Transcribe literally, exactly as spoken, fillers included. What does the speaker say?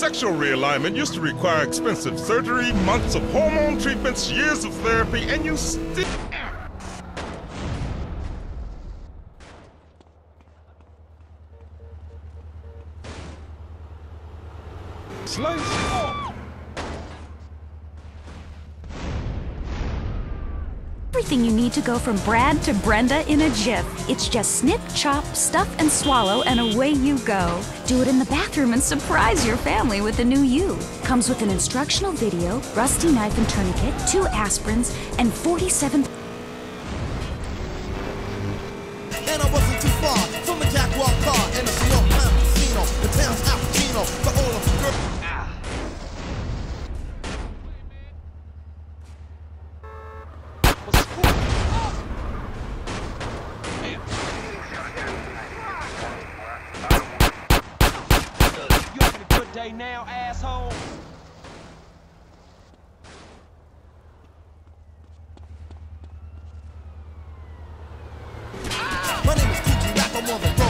Sexual realignment used to require expensive surgery, months of hormone treatments, years of therapy, and you still... Slice off. Everything you need to go from Brad to Brenda in a jiff. It's just snip, chop, stuff, and swallow, and away you go. Do it in the bathroom and surprise your family with the new you. Comes with an instructional video, rusty knife and tourniquet, two aspirins, and forty-seven... And I wasn't too far from a Jaguar car and a small town casino. The town's Al Pacino for all of the girls. Day now, asshole. My name is Kiki Rap, I'm on the